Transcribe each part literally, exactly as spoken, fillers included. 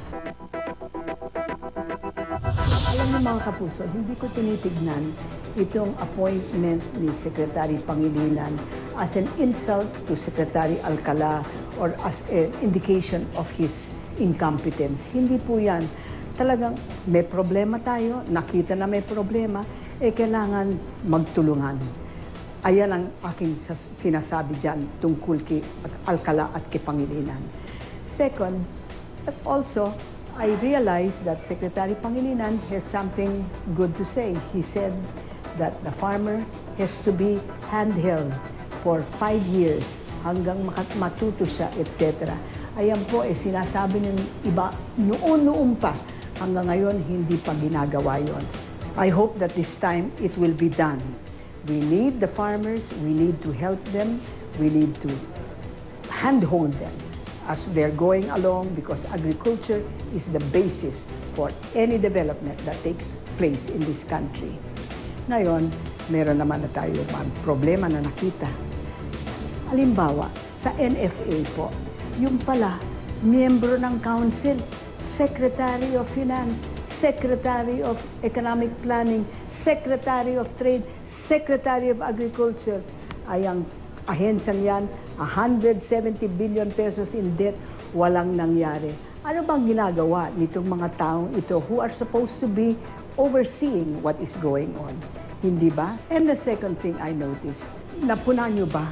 Alam niyo mga kapuso, hindi ko tinitignan itong appointment ni Secretary Pangilinan as an insult to Secretary Alcala or as an indication of his incompetence. Hindi po yan. Talagang may problema tayo, nakita na may problema, eh kailangan magtulungan. Ayan ang aking sinasabi dyan tungkol kay Alcala at kay Pangilinan. Second, but also, I realized that Secretary Pangilinan has something good to say. He said that the farmer has to be handheld for five years hanggang matuto siya, et cetera. Ayan po, eh, sinasabi ng iba noon-noon pa. Hanggang ngayon, hindi pa ginagawa yon. I hope that this time it will be done. We need the farmers, we need to help them, we need to handhold them as they're going along, because agriculture is the basis for any development that takes place in this country. Ngayon, meron naman na tayo mga problema na nakita. Halimbawa, sa N F A po, yung pala, miyembro ng council, Secretary of Finance, Secretary of Economic Planning, Secretary of Trade, Secretary of Agriculture, ay ang ahensyang yan, one hundred seventy billion pesos in debt, walang nangyari. Ano bang ginagawa nitong mga taong ito who are supposed to be overseeing what is going on? Hindi ba? And the second thing I noticed, napunan nyo ba?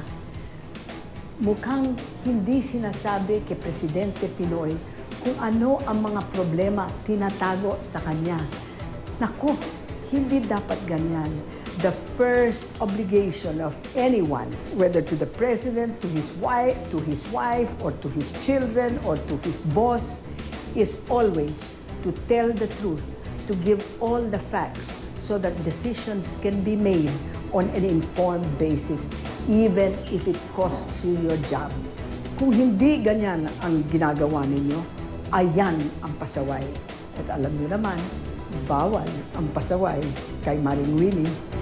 Mukhang hindi sinasabi kay Presidente Pinoy kung ano ang mga problema tinatago sa kanya. Naku, hindi dapat ganyan. The first obligation of anyone, whether to the president, to his wife, to his wife, or to his children, or to his boss, is always to tell the truth, to give all the facts, so that decisions can be made on an informed basis, even if it costs you your job. Kung hindi ganyan ang ginagawa ninyo, ayan ang pasaway. At alam niyo naman, bawal ang pasaway kay Maring Winnie.